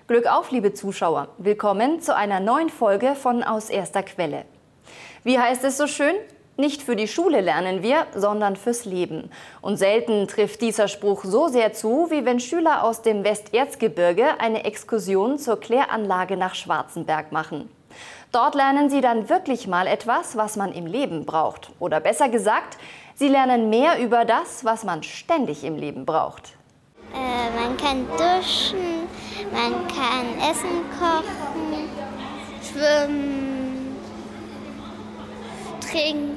Glück auf, liebe Zuschauer! Willkommen zu einer neuen Folge von Aus erster Quelle. Wie heißt es so schön? Nicht für die Schule lernen wir, sondern fürs Leben. Und selten trifft dieser Spruch so sehr zu, wie wenn Schüler aus dem Westerzgebirge eine Exkursion zur Kläranlage nach Schwarzenberg machen. Dort lernen sie dann wirklich mal etwas, was man im Leben braucht. Oder besser gesagt, sie lernen mehr über das, was man ständig im Leben braucht. Man kann duschen, man kann Essen kochen, schwimmen, trinken,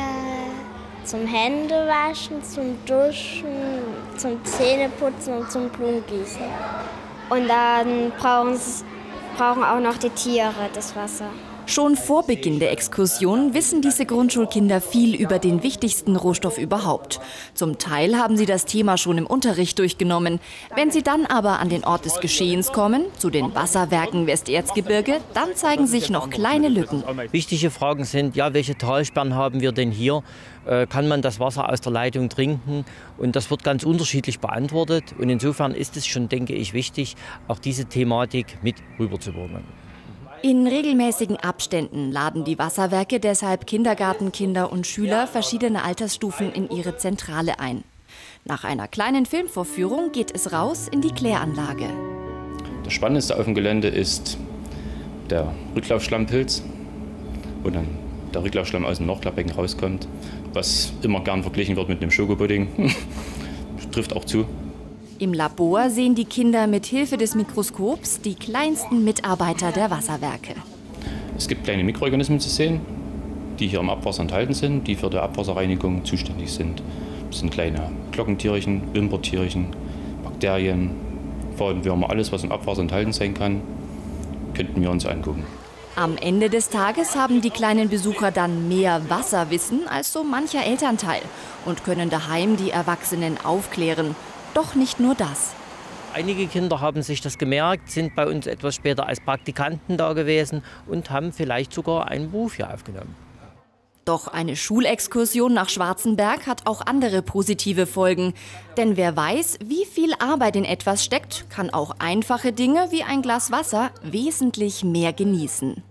zum Händewaschen, zum Duschen, zum Zähneputzen und zum Blumengießen. Und dann brauchen auch noch die Tiere das Wasser. Schon vor Beginn der Exkursion wissen diese Grundschulkinder viel über den wichtigsten Rohstoff überhaupt. Zum Teil haben sie das Thema schon im Unterricht durchgenommen. Wenn sie dann aber an den Ort des Geschehens kommen, zu den Wasserwerken Westerzgebirge, dann zeigen sich noch kleine Lücken. Wichtige Fragen sind, ja, welche Talsperren haben wir denn hier? Kann man das Wasser aus der Leitung trinken? Und das wird ganz unterschiedlich beantwortet. Und insofern ist es schon, denke ich, wichtig, auch diese Thematik mit rüberzubringen. In regelmäßigen Abständen laden die Wasserwerke deshalb Kindergartenkinder und Schüler verschiedener Altersstufen in ihre Zentrale ein. Nach einer kleinen Filmvorführung geht es raus in die Kläranlage. Das Spannendste auf dem Gelände ist der Rücklaufschlammpilz, wo dann der Rücklaufschlamm aus dem Nordklappbecken rauskommt, was immer gern verglichen wird mit einem Schokopudding. Trifft auch zu. Im Labor sehen die Kinder mit Hilfe des Mikroskops die kleinsten Mitarbeiter der Wasserwerke. Es gibt kleine Mikroorganismen zu sehen, die hier im Abwasser enthalten sind, die für die Abwasserreinigung zuständig sind. Das sind kleine Glockentierchen, Wimpertierchen, Bakterien, Fadenwürmer, alles was im Abwasser enthalten sein kann, könnten wir uns angucken. Am Ende des Tages haben die kleinen Besucher dann mehr Wasserwissen als so mancher Elternteil und können daheim die Erwachsenen aufklären. Doch nicht nur das. Einige Kinder haben sich das gemerkt, sind bei uns etwas später als Praktikanten da gewesen und haben vielleicht sogar einen Beruf hier aufgenommen. Doch eine Schulexkursion nach Schwarzenberg hat auch andere positive Folgen. Denn wer weiß, wie viel Arbeit in etwas steckt, kann auch einfache Dinge wie ein Glas Wasser wesentlich mehr genießen.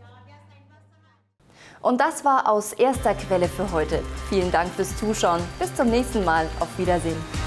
Und das war aus erster Quelle für heute. Vielen Dank fürs Zuschauen. Bis zum nächsten Mal. Auf Wiedersehen.